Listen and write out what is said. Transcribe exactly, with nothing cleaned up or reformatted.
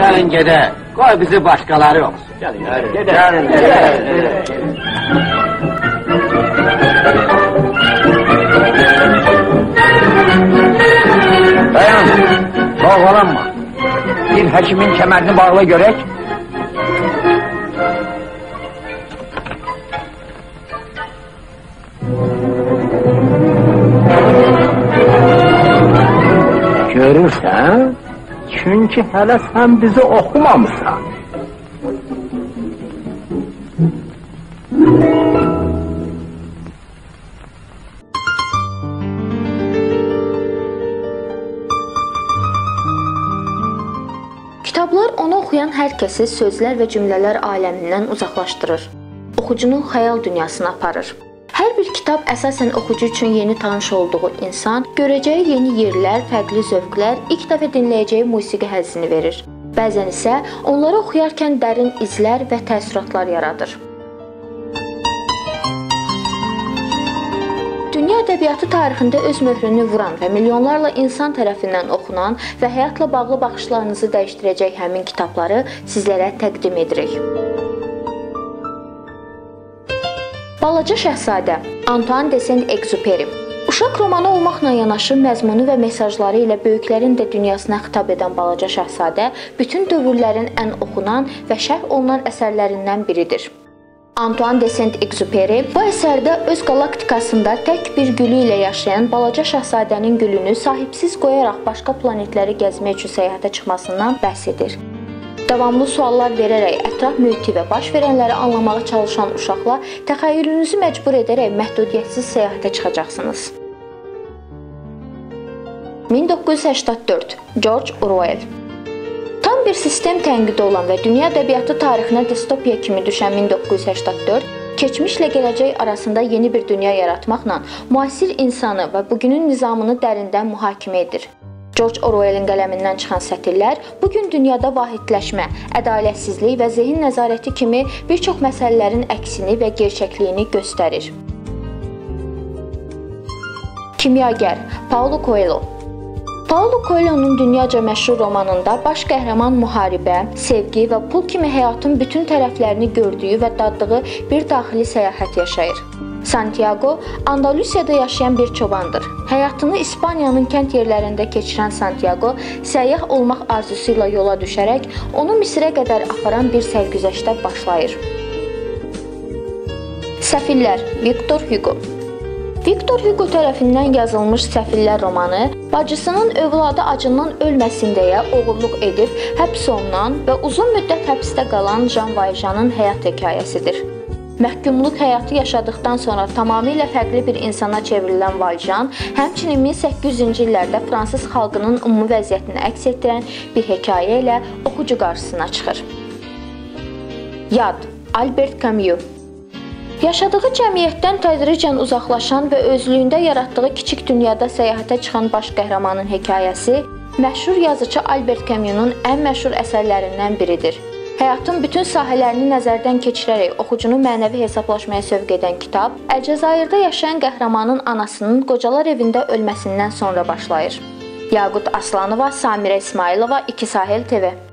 Gəlin gedək. Qoy bizi başqaları oxusun. Gəlin, gəlin, gəlin. Dayan, boğalanma. Bir həkimin kəmərini bağla görək. Görürsən? Çünki hələ sən bizi oxumamısan. Kitablar onu oxuyan hər kəsi sözlər və cümlələr aləmindən uzaqlaşdırır. Oxucunun xəyal dünyasına aparır. Hər bir kitab əsasən oxucu üçün yeni tanış olduğu insan, görəcəyi yeni yerlər, fərqli zövqlər, ilk dəfə dinləyəcəyi musiqi həzzini verir. Bəzən isə onları oxuyarkən dərin izlər və təəssüratlar yaradır. Dünya ədəbiyyatı tarixində öz möhrünü vuran və milyonlarla insan tərəfindən oxunan və həyatla bağlı baxışlarınızı dəyişdirəcək həmin kitabları sizlərə təqdim edirik. Balaca Şahzadə, Antoine de Saint-Exupéry. Uşaq romanı olmaqla yanaşı məzmunu və mesajları ilə böyüklərin də dünyasına xitab edən Balaca Şahzadə bütün dövrlərin ən oxunan və şərh olunan əsərlərindən biridir. Antoine de Saint-Exupéry bu əsərdə öz qalaktikasında tək bir gülü ilə yaşayan Balaca Şahzadənin gülünü sahibsiz qoyaraq başqa planetləri gəzmək üçün səyahətə çıxmasından bəhs edir. Davamlı suallar verərək ətraf mühiti və baş verənləri anlamağa çalışan uşaqla təxəyyülünüzü məcbur edərək məhdudiyyətsiz səyahətə çıxacaqsınız. min doqquz yüz səksən dörd George Orwell. Tam bir sistem tənqidi olan və dünya ədəbiyyatı tarixinə distopiya kimi düşən min doqquz yüz səksən dörd, keçmişlə gələcək arasında yeni bir dünya yaratmaqla müasir insanı və bugünün nizamını dərindən mühakimə edir. George Orwellin qələmindən çıxan sətirlər bugün dünyada vahidləşmə, ədalətsizlik və zehin nəzarəti kimi bir çox məsələlərin əksini və gerçəkliyini göstərir. Kimyagər Paulo Coelho. Paulo Coelho'nun dünyaca məşhur romanında baş qəhrəman müharibə, sevgi və pul kimi həyatın bütün tərəflərini gördüyü və daddığı bir daxili səyahət yaşayır. Santiago, Andalusiyada yaşayan bir çobandır. Həyatını İspaniyanın kənd yerlərində keçirən Santiago, səyyah olmaq arzusu ilə yola düşərək, onu Misirə qədər aparan bir sərgüzəştə başlayır. Səfillər, Victor Hugo. Victor Hugo tərəfindən yazılmış Səfillər romanı, bacısının övladı acından ölməsin deyə oğurluq edib, həbs olunan və uzun müddət həbsdə qalan Jean Valjean'ın həyat hekayəsidir. Məhkumluq həyatı yaşadıqdan sonra tamamilə fərqli bir insana çevrilən Valjean, həmçinin min səkkiz yüzüncü illərdə Fransız xalqının ümumi vəziyyətini əks etdirən bir hekayə ilə oxucu qarşısına çıxır. Yad, Albert Camus. Yaşadığı cəmiyyətdən tədricən uzaqlaşan və özlüyündə yaratdığı kiçik dünyada səyahətə çıxan baş qəhrəmanın hekayəsi məşhur yazıcı Albert Camus'un ən məşhur əsərlərindən biridir. Həyatın bütün sahələrini nəzərdən keçirərək oxucunu mənəvi hesablaşmaya sövq edən kitab, Əlcəzairdə yaşayan qəhrəmanın anasının qocalar evində ölməsindən sonra başlayır. Yaqut Aslanova, Samirə İsmailova, İki Sahil T V.